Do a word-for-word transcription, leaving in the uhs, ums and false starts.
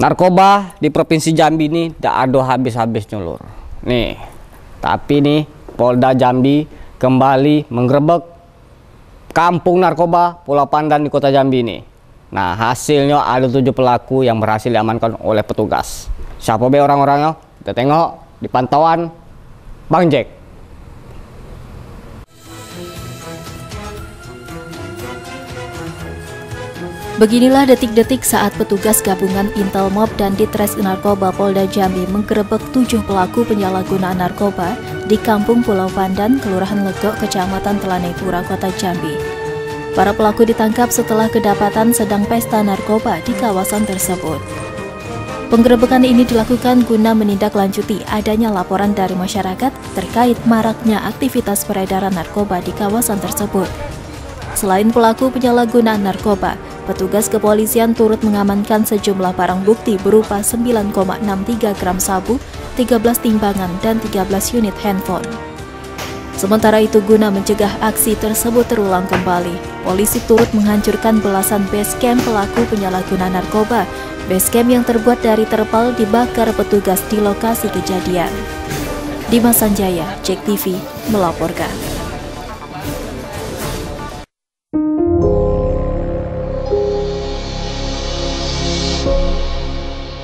Narkoba di Provinsi Jambi ini tidak ada habis-habisnya lur. Nih, tapi nih Polda Jambi kembali menggerebek kampung narkoba Pulau Pandan di Kota Jambi ini. Nah, hasilnya ada tujuh pelaku yang berhasil diamankan oleh petugas. Siapa be orang-orangnya? Kita tengok di pantauan Bang Jack. Beginilah detik-detik saat petugas gabungan Intelmob dan Ditres Narkoba Polda Jambi menggerebek tujuh pelaku penyalahgunaan narkoba di Kampung Pulau Pandan, Kelurahan Legok, Kecamatan Telanepura, Kota Jambi. Para pelaku ditangkap setelah kedapatan sedang pesta narkoba di kawasan tersebut. Penggerebekan ini dilakukan guna menindaklanjuti adanya laporan dari masyarakat terkait maraknya aktivitas peredaran narkoba di kawasan tersebut. Selain pelaku penyalahgunaan narkoba, petugas kepolisian turut mengamankan sejumlah barang bukti berupa sembilan koma enam tiga gram sabu, tiga belas timbangan, dan tiga belas unit handphone. Sementara itu, guna mencegah aksi tersebut terulang kembali, polisi turut menghancurkan belasan base camp pelaku penyalahgunaan narkoba. Base camp yang terbuat dari terpal dibakar petugas di lokasi kejadian. Dimas Sanjaya, Jack T V, melaporkan.